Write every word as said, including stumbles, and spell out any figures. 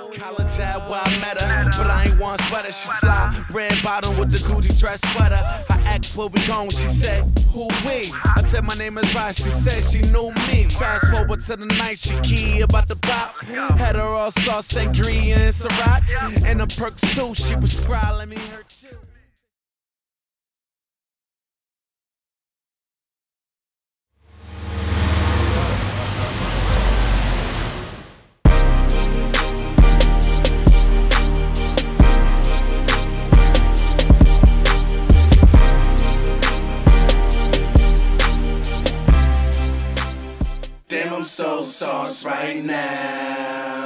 College ad where I met her, but I ain't want sweater. She fly, red bottom with the Gucci dress sweater. I asked where we going, she said, who we? I said my name is Ryan, she said she knew me. Fast forward to the night, she key about the pop. Had her all sauce, sangria and Ciroc. In a perk suit, she was scrolling me her chew. Damn, I'm so sauce right now.